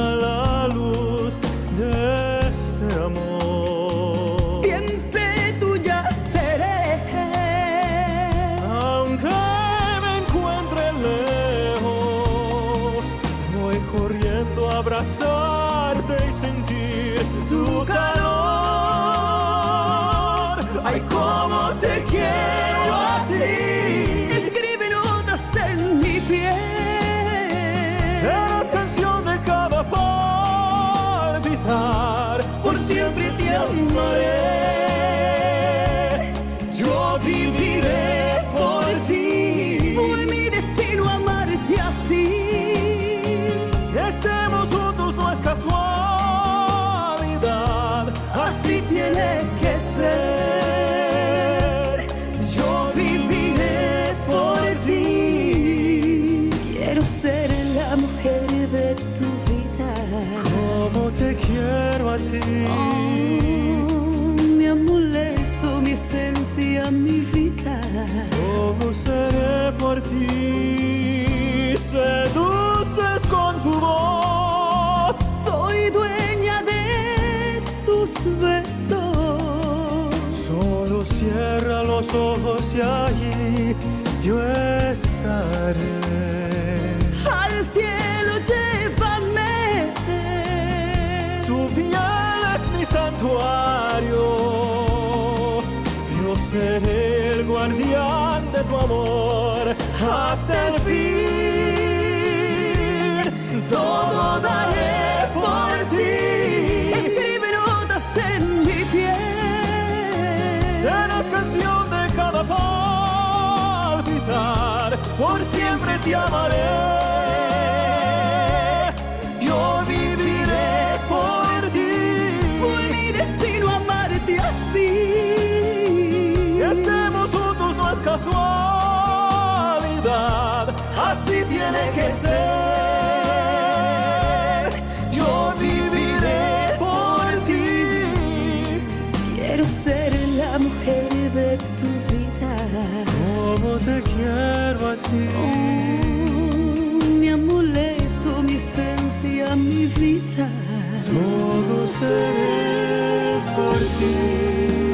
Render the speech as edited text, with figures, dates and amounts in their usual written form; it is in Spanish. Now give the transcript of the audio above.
la luz de este amor. Siempre tuya seré, Aunque me encuentre lejos, voy corriendo a abrazarte y sentir tu calor. Ay, cómo te quiero a ti. escribe notas en mi piel. Serás canción de cada palpitar, por siempre te amaré. Yo viviré por ti. Fue mi destino amarte así. Que estemos juntos no es casualidad, así tiene que ser. Yo viviré por ti. Quiero ser la mujer de tu vida. Como te quiero a ti. Mi amuleto, mi esencia, mi vida. Todo seré por ti. Seduces con tu voz. Soy dueña de tus besos. Solo cierra los ojos y allí yo estaré. Al cielo llévame. Tu piel es mi santuario. Yo seré el guardián de tu amor hasta el fin. Todo daré por ti. Escribe notas en mi piel. Serás canción de cada palpitar, por siempre te amaré. Yo viviré por ti. Fue mi destino amarte así. Que estemos juntos no es casualidad, así tiene que ser. Yo viviré por ti. Quiero ser la mujer de tu vida. Como te quiero a ti. Mi amuleto, mi esencia, mi vida. Todo seré por ti.